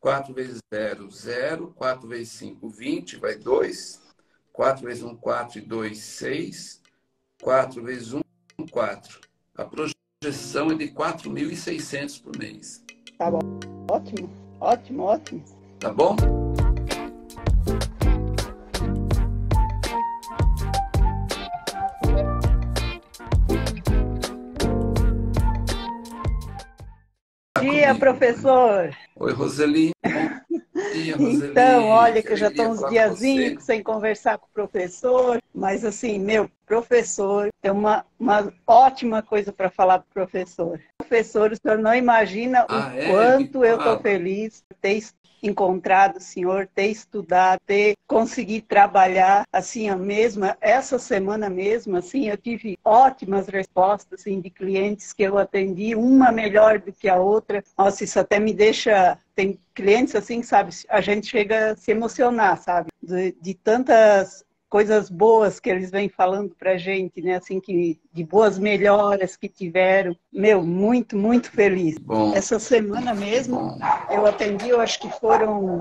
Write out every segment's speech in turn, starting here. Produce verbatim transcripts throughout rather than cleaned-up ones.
quatro vezes zero, zero. quatro vezes cinco, vinte, vai dois. quatro vezes um, quatro e dois, seis. quatro vezes um, quatro. A projeção é de quatro mil e seiscentos por mês. Tá bom. Ótimo, ótimo, ótimo. Tá bom? Bom dia, professor. Oi, Roseli. Bom dia, Roseli. Então, olha que eu já Alegria estou uns falar com diazinhos você. sem conversar com o professor, mas assim, meu professor tem uma, uma ótima coisa para falar para o professor. Professor, o senhor não imagina o Ah, é? Me quanto eu estou fala. feliz por ter encontrado o senhor, ter estudado, ter conseguido trabalhar, assim, a mesma, essa semana mesmo, assim, eu tive ótimas respostas, assim, de clientes que eu atendi, uma melhor do que a outra. Nossa, isso até me deixa, tem clientes assim, sabe, a gente chega a se emocionar, sabe, de, de tantas coisas boas que eles vêm falando pra gente, né, assim, que, de boas melhoras que tiveram. Meu, muito, muito feliz. Bom, Essa semana que mesmo, bom. eu atendi, eu acho que foram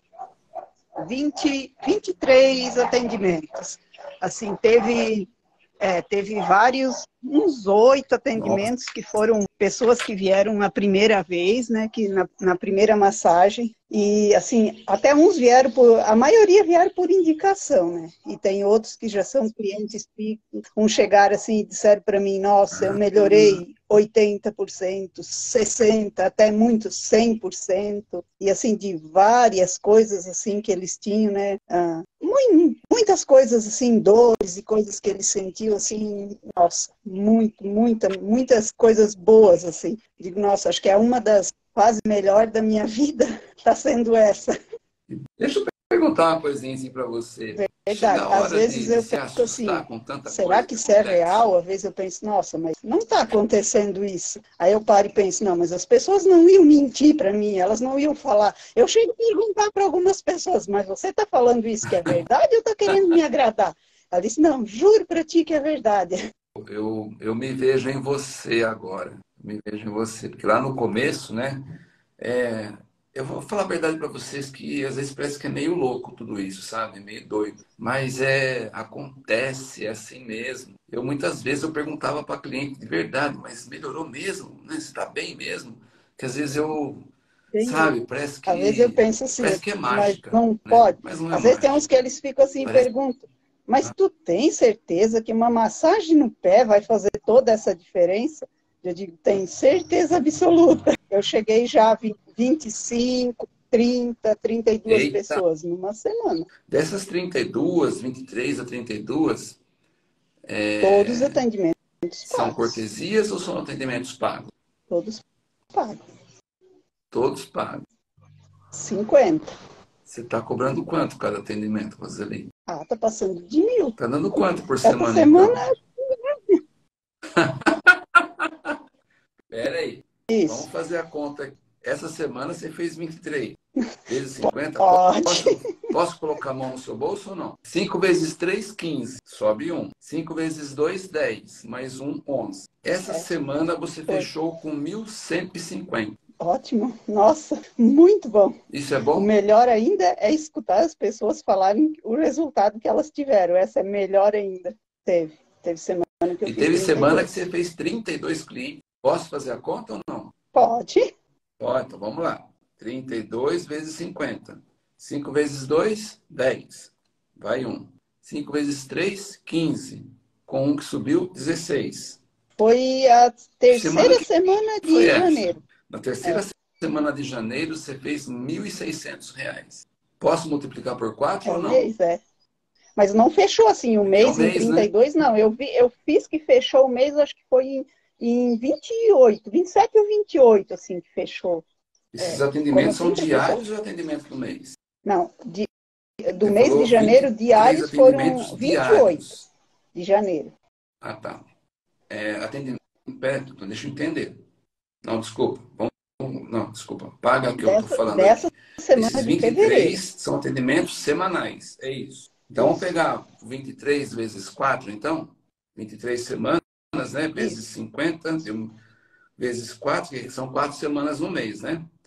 vinte, vinte e três atendimentos. Assim, teve, é, teve vários, uns oito Nossa, atendimentos que foram pessoas que vieram a primeira vez, né, que na, na primeira massagem. E, assim, até uns vieram por... A maioria vieram por indicação, né? E tem outros que já são clientes fixos. Uns chegaram assim e disseram para mim, nossa, eu melhorei oitenta por cento, sessenta por cento, até muitos cem por cento. E, assim, de várias coisas, assim, que eles tinham, né? Ah, muitas coisas, assim, dores e coisas que eles sentiam, assim, nossa, muito, muita, muitas coisas boas, assim. Digo, nossa, acho que é uma das fase melhor da minha vida está sendo essa. deixa eu perguntar uma coisinha assim para você. Chega Verdade. a Às hora vezes de, de eu se penso assim, assustar com tanta será coisa que que isso é acontece? real? Às vezes eu penso, nossa, mas não está acontecendo isso. Aí eu paro e penso, não, mas as pessoas não iam mentir para mim, elas não iam falar. Eu chego a perguntar para algumas pessoas, mas você está falando isso que é verdade ou está querendo me agradar? Ela disse, não, juro para ti que é verdade. Eu, eu me vejo em você agora. Me vejo em você. Porque lá no começo, né? É, eu vou falar a verdade para vocês que às vezes parece que é meio louco tudo isso, sabe? Meio doido. Mas é, acontece, é assim mesmo. Eu muitas vezes eu perguntava para cliente de verdade, mas melhorou mesmo? Né? Você está bem mesmo? Que às vezes eu, Entendi. sabe, parece Às vezes eu que penso assim, parece que é mas mágica, não né? pode. Mas não é Às vezes tem uns mágica. que eles ficam assim e Parece. perguntam, mas tu tem certeza que uma massagem no pé vai fazer toda essa diferença? Eu digo, tenho certeza absoluta. Eu cheguei já a vinte e cinco, trinta, trinta e duas Eita, pessoas numa semana. dessas trinta e duas, vinte e três a trinta e duas, Todos os atendimentos são pagos. cortesias ou são atendimentos pagos? Todos pagos. Todos pagos. cinquenta. Você está cobrando quanto cada atendimento, Roseli? Ah, tá passando de mil. Está dando quanto por Essa semana, semana, então? Pera aí. isso. Vamos fazer a conta. Essa semana você fez vinte e três. Vezes cinquenta. Pode. Posso, posso colocar a mão no seu bolso ou não? cinco vezes três, quinze. Sobe um. cinco vezes dois, dez. Mais um, onze. Essa É, semana você foi. fechou com mil cento e cinquenta. Ótimo, nossa, muito bom. Isso é O bom? melhor ainda é escutar as pessoas falarem o resultado que elas tiveram. Essa é melhor ainda. Teve, teve semana que eu E fiz teve semana que trinta e dois. você fez trinta e dois clientes. Posso fazer a conta ou não? Pode? Ó, então vamos lá. trinta e dois vezes cinquenta. cinco vezes dois, dez. Vai um. cinco vezes três, quinze. Com um que subiu, dezesseis. Foi a Semana terceira que semana foi de essa? janeiro. Na terceira É, semana de janeiro, você fez mil e seiscentos reais. Posso multiplicar por quatro é ou o não? mês, é. Mas não fechou assim o Porque é o mês em mês, trinta e né? dois, não. Eu, vi, eu fiz que fechou o mês, acho que foi em, em vinte e oito, vinte e sete ou vinte e oito, assim, que fechou. Esses É, como eu atendimentos são sempre fecho. diários ou atendimentos do mês? Não, de, do Você mês de falou janeiro, vinte e três diários foram atendimentos vinte e oito diários. de janeiro. Ah, tá. É, atendimento. Pera, deixa eu entender. Não, desculpa. Vamos, não, desculpa. Paga o que eu estou Dessa, falando dessa aqui. semana Esses de vinte e fevereiro. três são atendimentos semanais. É isso. Então, vamos Isso, pegar vinte e três vezes quatro, então? vinte e três semanas, né? Vezes isso. cinquenta, deu- vezes quatro, que são quatro semanas no mês, né?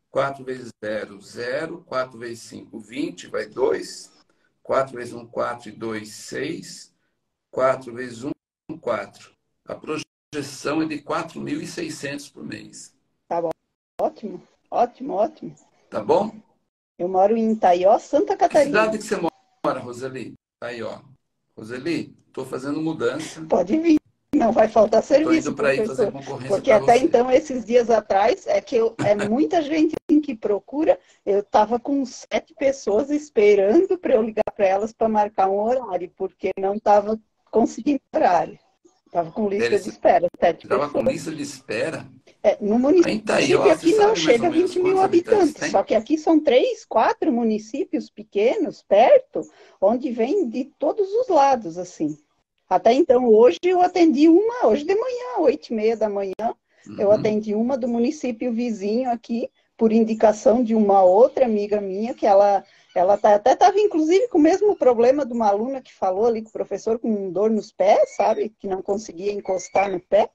quatro vezes zero, zero. quatro vezes cinco, vinte, vai dois. quatro vezes um, quatro e dois, seis. quatro vezes um, quatro. A projeção é de quatro mil e seiscentos por mês. Tá bom. Ótimo, ótimo, ótimo. Tá bom? Eu moro em Itaió, Santa Que Catarina. cidade que você mora, Roseli? Aí, ó. Roseli, estou fazendo mudança. Pode vir, não vai faltar Estou serviço, indo para aí fazer professor. concorrência Porque para até você. então, esses dias atrás, é que eu, é muita gente que procura. Eu estava com sete pessoas esperando para eu ligar para elas para marcar um horário, porque não estava conseguindo horário. Estava com lista de Você espera, sete estava com pessoas. lista de espera? É, no Aí em Itaió, município você aqui não sabe mais ou chega a menos vinte mil quantos habitantes habitantes, tem? só que aqui são três, quatro municípios pequenos, perto, onde vem de todos os lados, assim. Até então, hoje eu atendi uma, hoje de manhã, oito e meia da manhã, eu Uhum. atendi uma do município vizinho aqui, por indicação de uma outra amiga minha, que ela, ela tá, até estava, inclusive, com o mesmo problema de uma aluna que falou ali com o professor, com dor nos pés, sabe? Que não conseguia encostar no pé.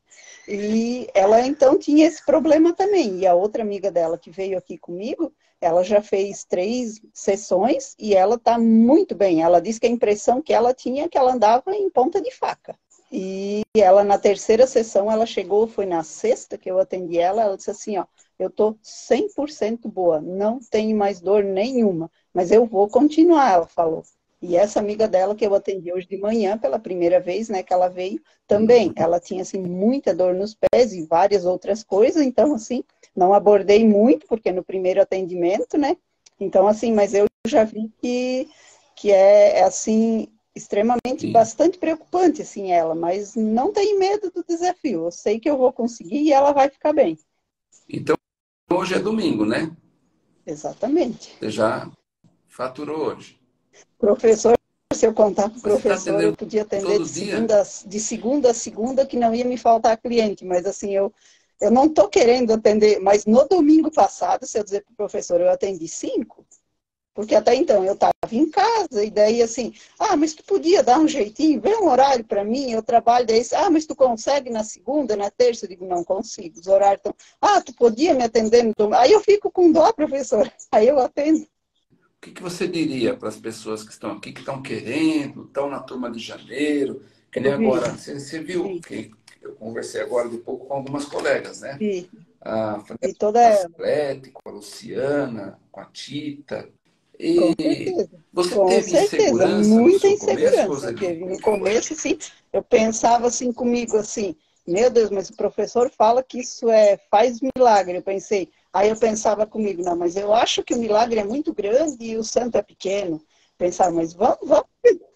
E ela, então, tinha esse problema também. E a outra amiga dela que veio aqui comigo, ela já fez três sessões e ela está muito bem. Ela disse que a impressão que ela tinha é que ela andava em ponta de faca. E ela, na terceira sessão, ela chegou, foi na sexta que eu atendi ela, ela disse assim, ó, eu tô cem por cento boa, não tenho mais dor nenhuma, mas eu vou continuar, ela falou. E essa amiga dela que eu atendi hoje de manhã, pela primeira vez, né, que ela veio, também, Uhum. ela tinha, assim, muita dor nos pés e várias outras coisas, então, assim, não abordei muito, porque no primeiro atendimento, né, então, assim, mas eu já vi que, que é, é assim, extremamente, Sim. bastante preocupante, assim, ela, mas não tem medo do desafio, eu sei que eu vou conseguir e ela vai ficar bem. Então, hoje é domingo, né? Exatamente. Você já faturou hoje. Professor, se eu contar para o Mas você está professor, eu atendendo podia atender de todo dia? segunda, de segunda a segunda, que não ia me faltar cliente, mas assim, eu, eu não estou querendo atender, mas no domingo passado, se eu dizer para o professor, eu atendi cinco, porque até então eu estava em casa, e daí assim, ah, mas tu podia dar um jeitinho, vê um horário para mim, eu trabalho, daí, ah, mas tu consegue na segunda, na terça? Eu digo, não consigo, os horários estão, ah, tu podia me atender no domingo, aí eu fico com dó, professor, aí eu atendo. O que que você diria para as pessoas que estão aqui, que estão querendo, estão na turma de janeiro, que nem Eu vi, agora, você, você viu vi, que eu conversei agora de pouco com algumas colegas, né? vi, A vi Fernanda toda ela. Scletti, com a Luciana, com a Tita. Com E certeza, você com teve certeza, insegurança no muita seu começo, insegurança Roseli? teve. Como No que foi? começo, sim, eu pensava assim comigo, assim, meu Deus, mas o professor fala que isso é, faz milagre. Eu pensei, aí eu pensava comigo, não, mas eu acho que o milagre é muito grande e o santo é pequeno. Pensava, mas vamos, vamos.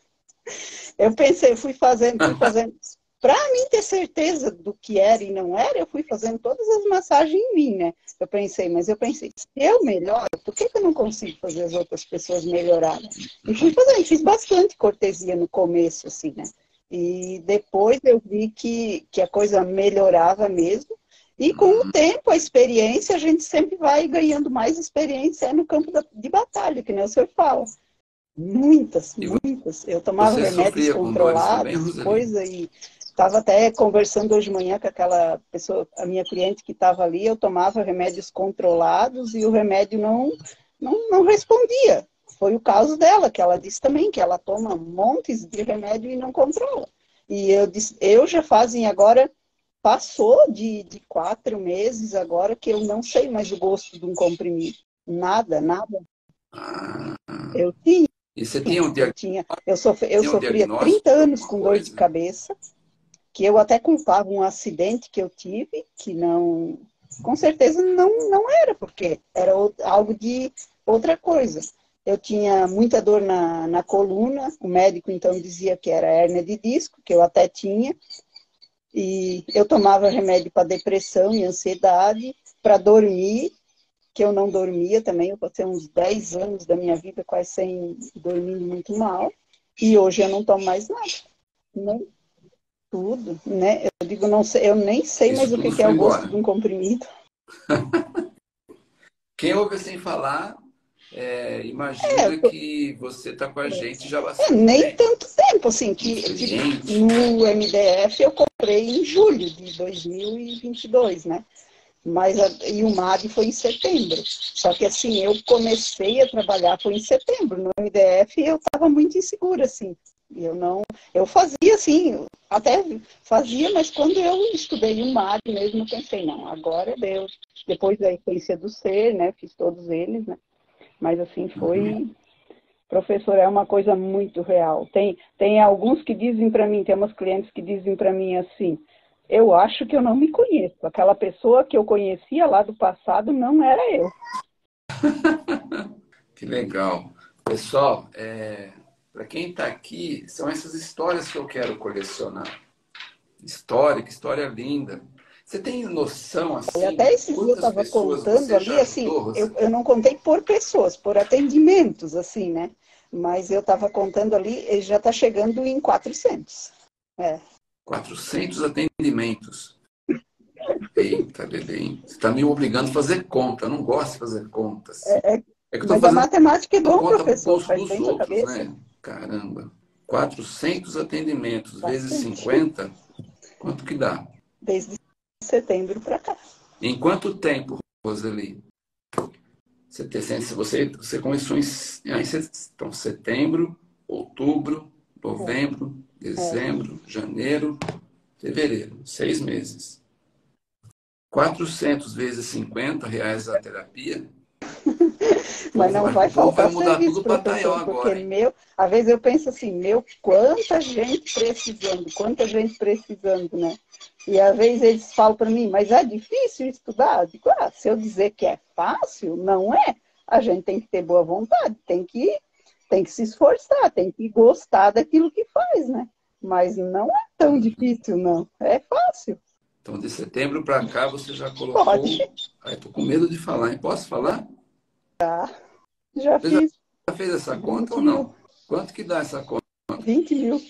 Eu pensei, fui fazendo, fui fazendo. Para mim ter certeza do que era e não era, eu fui fazendo todas as massagens em mim, né? Eu pensei, mas eu pensei, se eu melhoro, por que, que eu não consigo fazer as outras pessoas melhorarem? E fui fazendo, fiz bastante cortesia no começo, assim, né? E depois eu vi que, que a coisa melhorava mesmo. E com o tempo, a experiência, a gente sempre vai ganhando mais experiência no campo da, de batalha, que nem o senhor fala. Muitas, E muitas. Eu tomava você remédios sofria com dores também, controlados e Roseli? coisa, e estava até conversando hoje de manhã com aquela pessoa, a minha cliente que estava ali, eu tomava remédios controlados e o remédio não, não, não respondia. Foi o caso dela, que ela disse também, que ela toma montes de remédio e não controla. E eu disse, eu já fazem agora, passou de, de quatro meses agora que eu não sei mais o gosto de um comprimido. Nada, nada. Ah, Eu tinha. e você tinha um, Eu dia- tinha, eu, sofri, eu tinha um sofria diagnóstico trinta de anos alguma com dor de coisa? cabeça, que eu até culpava um acidente que eu tive, que não, com certeza não, não era, porque era algo de outra coisa. Eu tinha muita dor na, na coluna, o médico então dizia que era hérnia de disco, que eu até tinha, e eu tomava remédio para depressão e ansiedade, para dormir, que eu não dormia também, eu passei uns dez anos da minha vida quase sem dormir muito mal, e hoje eu não tomo mais nada, nem tudo, né? Eu digo, não sei, eu nem sei mais Isso o que tudo que é foi o gosto embora. de um comprimido. Quem ouve assim falar, é, É, imagina que você está com a gente já há é, bastante nem tempo, tanto tempo, assim, que, que experiente. no M D F eu comprei em julho de dois mil e vinte e dois, né? Mas a, e o M A D foi em setembro. Só que assim, eu comecei a trabalhar foi em setembro. No M D F eu estava muito insegura, assim. Eu não, eu fazia assim, até fazia, mas quando eu estudei o M A D mesmo, eu pensei, não, agora é Deus. Depois da essência do ser, né? Fiz todos eles, né? Mas assim, Uhum. foi. Professor, é uma coisa muito real. Tem, tem alguns que dizem para mim, tem umas clientes que dizem para mim assim, eu acho que eu não me conheço. Aquela pessoa que eu conhecia lá do passado não era eu. Que legal. Pessoal, é, para quem está aqui, são essas histórias que eu quero colecionar. História, que história linda. Você tem noção, E assim, até de esses dias eu quantas estava pessoas contando você já ali, assim, ajudou, eu, Roseli? eu não contei por pessoas, por atendimentos, assim, né? Mas eu estava contando ali, ele já está chegando em quatrocentos. É, quatrocentos atendimentos. Eita, Lelê, você está me obrigando a fazer conta. Eu não gosto de fazer contas. é, é, É que eu estou mas a fazendo matemática é bom, conta para o professor, bolso faz dos bem para a outros, cabeça. né? Caramba. quatrocentos atendimentos vezes Bastante. cinquenta, quanto que dá? Desde setembro para cá. Em quanto tempo, Roseli? Você, tem- se você, você começou em, em set- então, setembro, outubro, novembro, É. dezembro, janeiro, fevereiro. Seis meses. Quatrocentos vezes cinquenta reais a terapia. O Mas povo, não acho que vai o povo vai faltar mudar serviço, tudo para Taiwan professor, porque agora, hein? meu, às vezes eu penso assim, meu, quanta gente precisando, quanta gente precisando, né? E às vezes eles falam para mim, mas é difícil estudar? Eu digo, ah, se eu dizer que é fácil, não é. A gente tem que ter boa vontade, tem que, tem que se esforçar, tem que gostar daquilo que faz, né? Mas não é tão difícil, não. É fácil. Então, de setembro para cá, você já Pode, colocou. Ai, tô com medo de falar, hein? Posso falar? já Você já fiz fez essa conta ou vinte mil. não? Quanto que dá essa conta? Vinte mil.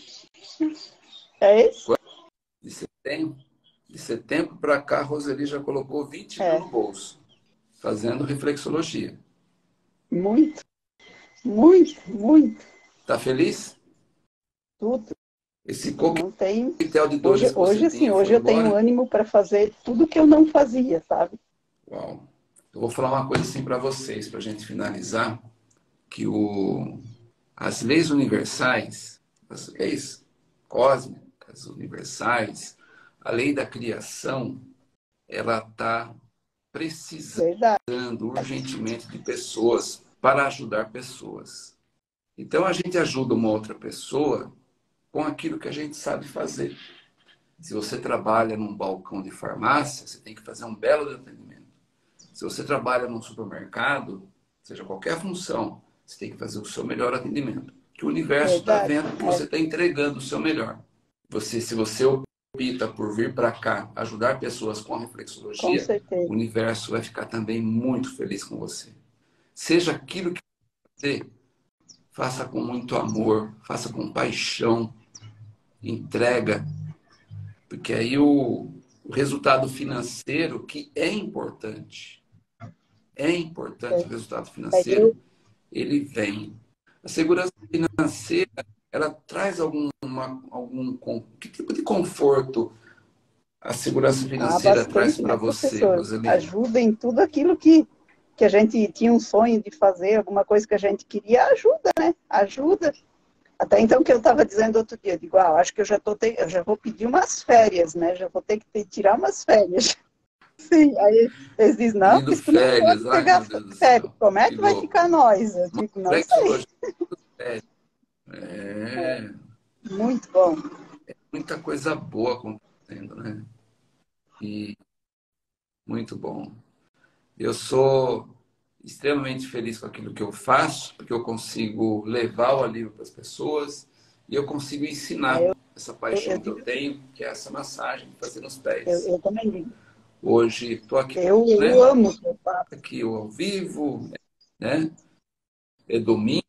É esse? De setembro? De setembro para cá, a Roseli já colocou vinte mil É, no bolso, fazendo reflexologia. muito, muito, muito. Tá feliz? Tudo. Esse Não tem. coquetel de Hoje, dores que você hoje assim, tinha foi hoje eu tenho embora? ânimo para fazer tudo que eu não fazia, sabe? Uau. Eu vou falar uma coisa assim para vocês, para a gente finalizar, que o, as leis universais, as leis cósmicas universais, a lei da criação, ela está precisando Verdade. urgentemente de pessoas para ajudar pessoas. Então a gente ajuda uma outra pessoa com aquilo que a gente sabe fazer. Se você trabalha num balcão de farmácia, você tem que fazer um belo atendimento. Se você trabalha num supermercado, seja qualquer função, você tem que fazer o seu melhor atendimento. Que o universo está Verdade. vendo que você está entregando o seu melhor. Você, se você opta por vir para cá ajudar pessoas com a Com reflexologia, o certeza. universo vai ficar também muito feliz com você. Seja aquilo que você faça com muito amor, faça com paixão, entrega, porque aí o, o resultado financeiro, que é importante, é importante o resultado É, eu, financeiro, ele vem. A segurança financeira, ela traz algum, uma, algum que tipo de conforto a segurança há financeira traz bastante, para né, você, professor? Roseli? Ajuda em tudo aquilo que, que a gente tinha um sonho de fazer, alguma coisa que a gente queria, ajuda, né? Ajuda. Até então que eu estava dizendo outro dia, eu digo, ah, acho que eu já, tô te... eu já vou pedir umas férias, né? Já vou ter que ter, tirar umas férias. Sim, aí eles dizem, não, Pedindo mas tu não pode férias, ai pegar meu Deus do férias, céu, como é que que vai ficar louco. nós? Eu Uma digo, não sei. reflexologia, é Muito bom. muita coisa boa acontecendo, né? E muito bom. Eu sou extremamente feliz com aquilo que eu faço, porque eu consigo levar o alívio para as pessoas e eu consigo Ah, ensinar eu, essa eu, eu paixão que eu digo, tenho, que é essa massagem, fazer nos eu, pés. eu também digo. Hoje estou aqui, Eu, eu né? amo o que eu faço. Aqui ao vivo, né? É domingo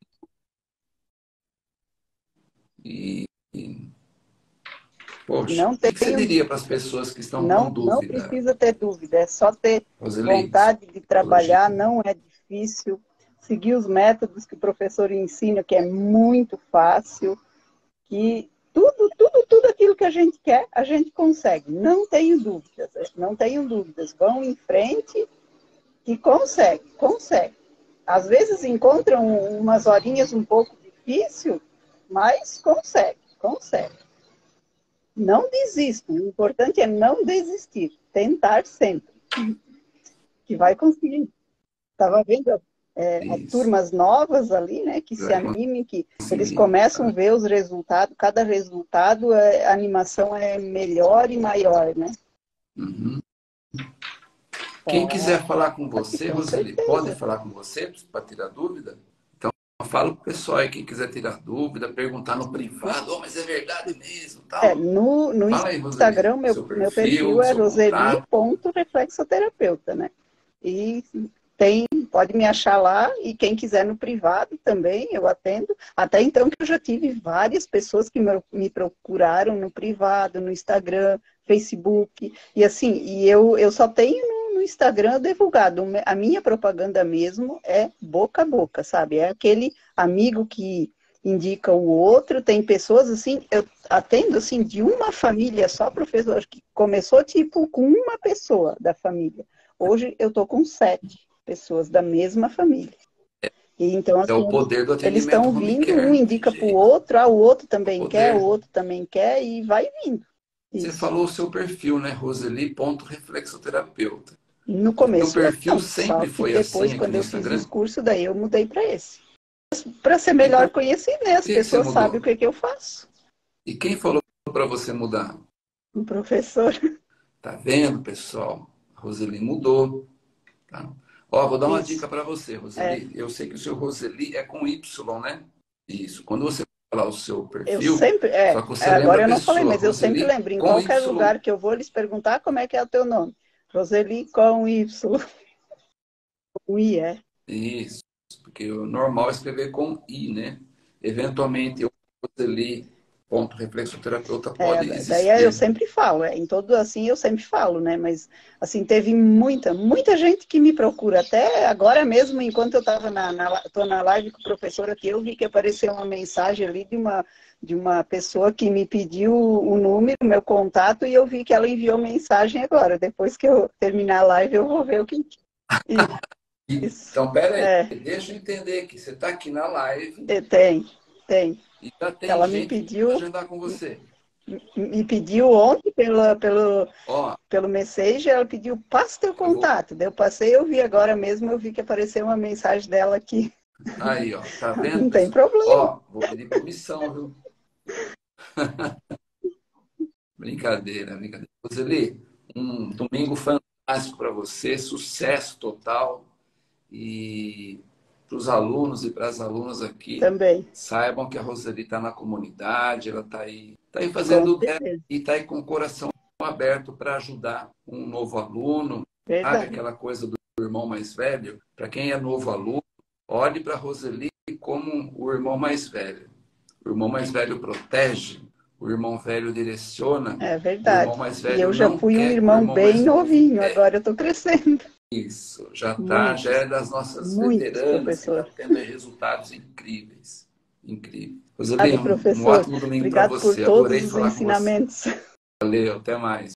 e, e poxa, o Não que que você tenho diria para as dúvida. pessoas que estão com Não, não dúvida, precisa ter dúvida. É só ter Roseli, vontade de psicologia? trabalhar, não é difícil. Seguir os métodos que o professor ensina, que é muito fácil. Que Tudo, tudo, tudo aquilo que a gente quer, a gente consegue. Não tenho dúvidas, não tenho dúvidas. Vão em frente e consegue, consegue. Às vezes encontram umas horinhas um pouco difícil, mas consegue, consegue. Não desistam. O importante é não desistir. Tentar sempre. Que vai conseguir. Estava vendo é, Isso. turmas novas ali, né? Que se Vai animem, que eles conseguir. começam a ver os resultados. Cada resultado, é, a animação é melhor e maior, né? Uhum. Quem quiser Pode, falar com você, com Roseli, pode certeza. falar com você para tirar dúvida? Então, fala para o pessoal aí, quem quiser tirar dúvida, perguntar no privado, oh, mas é verdade mesmo, É, tal. no, no Fala aí, Roseli, Instagram, meu, seu meu perfil perfil, é seu roseli contato. ponto reflexoterapeuta, né? E tem, pode me achar lá, e quem quiser no privado também, eu atendo. Até então que eu já tive várias pessoas que me, me procuraram no privado, no Instagram, Facebook, e assim, e eu, eu só tenho no, no Instagram divulgado. A minha propaganda mesmo é boca a boca, sabe? É aquele amigo que indica o outro, tem pessoas assim, eu atendo assim de uma família só, professor, que começou tipo com uma pessoa da família. Hoje eu tô com sete pessoas da mesma família. E então É assim, o eles poder do eles atendimento estão home vindo, um care, tem indica para o jeito. outro, ah, o outro É o também quer, o poder. outro também quer e vai vindo. Você Isso. falou o seu perfil, né? roseli ponto reflexoterapeuta. No O seu começo perfil não, só sempre que foi assim depois aqui quando no eu fiz os Instagram? cursos, daí eu mudei para esse. Para ser E melhor por conhecido, né? As que que você pessoas sabem o mudou? que, é que eu faço. E quem falou para você mudar? Um professor. Tá vendo, pessoal? A Roseli mudou. Tá? Ó, vou dar uma Isso. dica para você, É. Roseli. Eu sei que o seu Roseli é com Y, né? Isso. Quando você falar o seu Eu perfil, sempre, só é, que você lembra agora a eu não falei, pessoa, mas eu sempre Roseli lembro, em com qualquer Y. lugar que eu vou eles perguntar como é que é o teu nome. Roseli com Y. O I é. Isso. Porque o normal é escrever com I, né? Eventualmente, o Roseli ponto reflexoterapeuta É, pode daí eu existir. sempre falo, é, em todo assim eu sempre falo, né? Mas assim, teve muita, muita gente que me procura. Até agora mesmo, enquanto eu estava na, na, tô na live com o professor aqui, eu vi que apareceu uma mensagem ali de uma, de uma pessoa que me pediu o número, o meu contato, e eu vi que ela enviou mensagem agora. Depois que eu terminar a live, eu vou ver o que. Isso. Então, pera aí, É, deixa eu entender que você está aqui na live tem, tem. e já tem Ela me gente que quer pediu, agendar com você. me pediu ontem pela, pelo, Ó, pelo Messenger, ela pediu, passa teu eu vou. contato. Daí eu passei, eu vi agora mesmo, eu vi que apareceu uma mensagem dela aqui. Aí, ó, tá vendo, Não tem pessoal? problema. Ó, vou pedir comissão, viu? Brincadeira, brincadeira. Roseli, um domingo fantástico para você, sucesso total. E para os alunos e para as alunas aqui, Também, saibam que a Roseli está na comunidade, ela está aí, tá aí com fazendo o dela certeza. e está aí com o coração aberto para ajudar um novo aluno. Sabe Verdade. aquela coisa do irmão mais velho? Para quem é novo aluno, olhe para a Roseli como o irmão mais velho. O irmão mais velho protege, o irmão velho direciona, É o irmão verdade. mais E velho eu já não fui um quer que o irmão irmão bem mais novo novinho, erre. agora eu estou crescendo. Isso, já tá, já Muitos, é das nossas muitos, veteranas que está professor. tendo resultados incríveis. Incrível. Roseli, Obrigado, um, um professor. ótimo domingo para Obrigado por você. todos Adorei os falar com você. ensinamentos. Valeu, até mais.